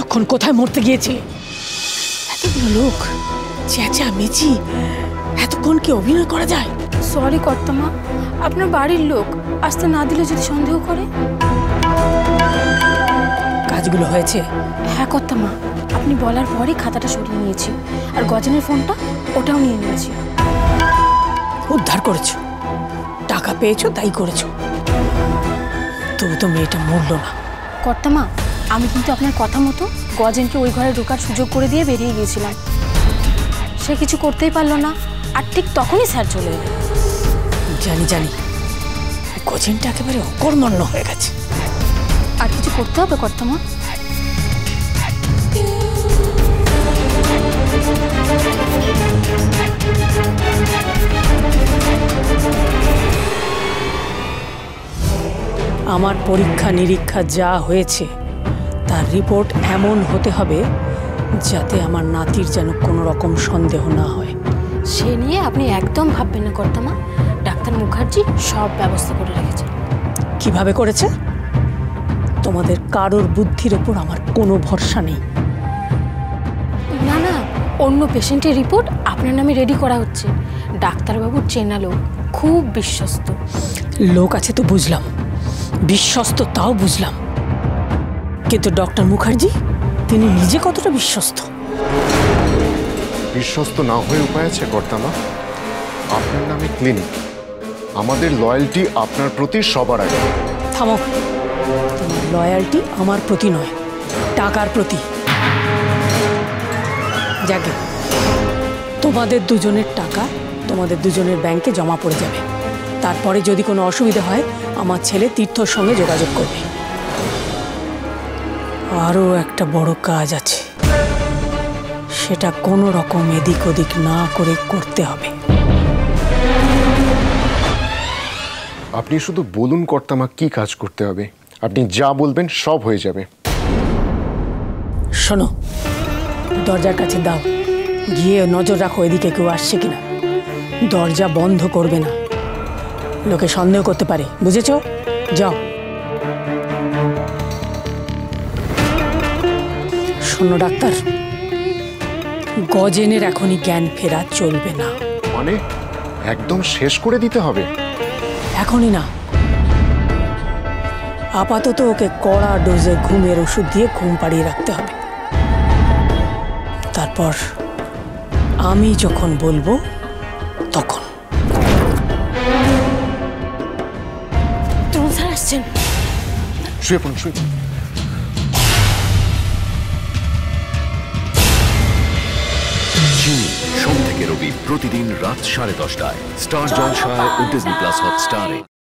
এতক্ষণ কোথায় মরতে গিয়েছিলে? এতগুলো লোক, চেঁচামেচি, এতক্ষণ কি অভিনয় করা যায়? সরি কর্তামা, আপনার বাড়ির লোক আসতে না দিলে যদি সন্দেহ করে। কাজগুলো হয়েছে? হ্যাঁ কর্তামা, আপনি বলার পরে খাতাটা সরিয়ে নিয়েছি, আর গজনের ফোনটা ওটাও নিয়ে নিয়েছি। উদ্ধার করেছো, টাকা পেয়েছো, তাই করেছো। তবু তো মেয়েটা মরলো না। কর্তামা, আমি কিন্তু আপনার কথা মতো গজেনকে ওই ঘরে ঢোকার সুযোগ করে দিয়ে বেরিয়ে গিয়েছিলাম। সে কিছু করতেই পারলো না, আর ঠিক তখনই স্যার চলে এলেন। জানি জানি, গজেনটা একেবারে অকর্মণ্য হয়ে গেছে। আর কিছু করতে হবে কর্তামা? আমার পরীক্ষা নিরীক্ষা যা হয়েছে তার রিপোর্ট এমন হতে হবে যাতে আমার নাতির যেন কোনো রকম সন্দেহ না হয়। সে নিয়ে আপনি একদম ভাববেন না কর্তামা, ডাক্তার মুখার্জি সব ব্যবস্থা করে রেখেছে। কিভাবে করেছে? তোমাদের কারোর বুদ্ধির ওপর আমার কোনো ভরসা নেই। না না, অন্য পেশেন্টের রিপোর্ট আপনার নামে রেডি করা হচ্ছে। ডাক্তারবাবুর চেনা লোক, খুব বিশ্বস্ত লোক আছে তো বুঝলাম, বিশ্বস্ত তাও বুঝলাম, কিন্তু ডক্টর মুখার্জি তিনি নিজে কতটা বিশ্বস্ত? বিশ্বস্ত না হয়ে উপায় আছে কর্তামা? আপনার নামে ক্লিনিক, আমাদের লয়্যালটি আপনার প্রতি সবার আগে। থামো, তোমার লয়্যালটি আমার প্রতি নয়, টাকার প্রতি। যাকে তোমাদের দুজনের টাকা তোমাদের দুজনের ব্যাংকে জমা পড়ে যাবে। তারপরে যদি কোনো অসুবিধা হয় আমার ছেলে তীর্থর সঙ্গে যোগাযোগ করবে। আরও একটা বড় কাজ আছে, সেটা কোনো রকম এদিক ওদিক না করে করতে হবে। আপনি শুধু বলুন কর্তামা, কি কাজ করতে হবে, আপনি যা বলবেন সব হয়ে যাবে। শোনো, দরজার কাছে দাও, গিয়ে নজর রাখো এদিকে কেউ আসছে কিনা। দরজা বন্ধ করবে না, লোকে সন্দেহ করতে পারে, বুঝেছো? যাও। শোনো ডাক্তার, গজেনের এখনই জ্ঞান ফেরা চলবে না। মানে একদম শেষ করে দিতে হবে? এখনই না, আপাতত ওকে কড়া ডোজে ঘুমের ওষুধ দিয়ে ঘুম পাড়িয়ে রাখতে হবে। তারপর আমি যখন বলবো তখন। তরুণ স্যার আসছেন। শুয়ে পড়ুন, শুয়ে। চিনি সোম থেকে রবি প্রতিদিন রাত 10:30টায় স্টার জলসায় ও ডিজনি প্লাস হটস্টারে।